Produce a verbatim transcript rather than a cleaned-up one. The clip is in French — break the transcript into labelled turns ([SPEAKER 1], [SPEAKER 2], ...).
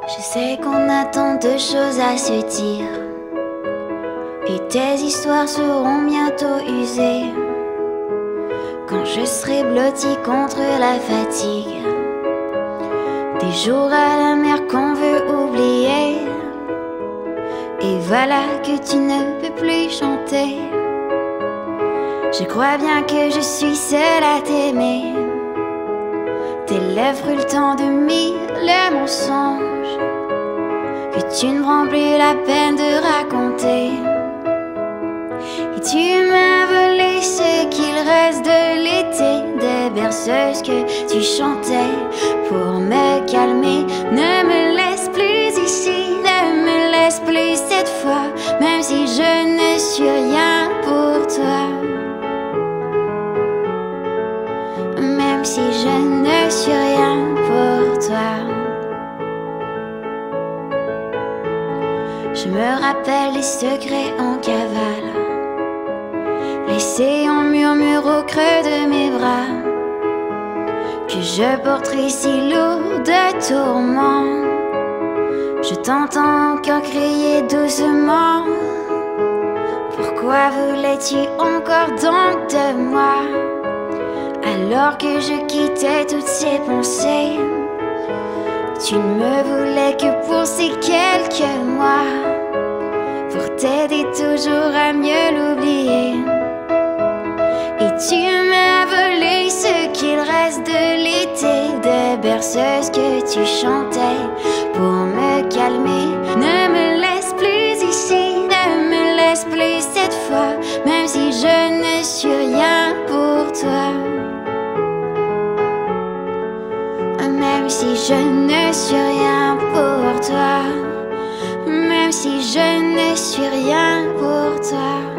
[SPEAKER 1] Je sais qu'on a tant de choses à se dire, et tes histoires seront bientôt usées quand je serai blotti contre la fatigue des jours à la mer qu'on veut oublier. Et voilà que tu ne peux plus chanter. Je crois bien que je suis seule à t'aimer. Tes lèvres brûlent tant de mille mensonges que tu ne prends plus la peine de raconter. Et tu m'as volé ce qu'il reste de l'été, des berceuses que tu chantais pour me calmer. Ne me laisse plus ici, ne me laisse plus cette fois, même si je ne suis rien pour toi. Même si je ne suis rien pour toi. Je me rappelle les secrets en cavale, laissés en murmure au creux de mes bras, que je porterai si lourd de tourments. Je t'entends encore crier doucement. Pourquoi voulais-tu encore donc de moi, alors que je quittais toutes ces pensées? Tu ne me voulais que pour ces quelques mois, pour t'aider toujours à mieux l'oublier. Et tu m'as volé ce qu'il reste de l'été, des berceuses que tu chantais pour me calmer. Ne me laisse plus ici, ne me laisse plus cette fois, même si je ne suis rien pour toi. Même si je ne suis rien pour toi, même si je ne suis rien pour toi.